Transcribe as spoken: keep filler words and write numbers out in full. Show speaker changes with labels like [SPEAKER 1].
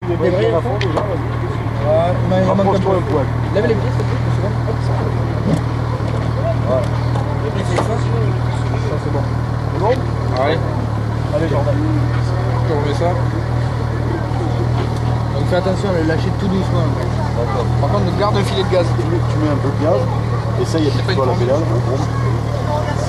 [SPEAKER 1] Tu es bien à fond déjà, vas-y. Ouais, il manque un peu.
[SPEAKER 2] Lève les pieds, s'il te plaît, deux secondes. Hop, ça.
[SPEAKER 1] Voilà.
[SPEAKER 2] Les pieds, c'est ça.
[SPEAKER 1] Ça, c'est bon. C'est bon?
[SPEAKER 2] Ouais.
[SPEAKER 1] Allez, Jordan.
[SPEAKER 2] On remet ça. Donc fais attention à le lâcher tout doucement.
[SPEAKER 1] D'accord.
[SPEAKER 2] Par contre, garde un filet de gaz.
[SPEAKER 1] Tu mets un peu de gaz. Essaye un petit peu à la pédale.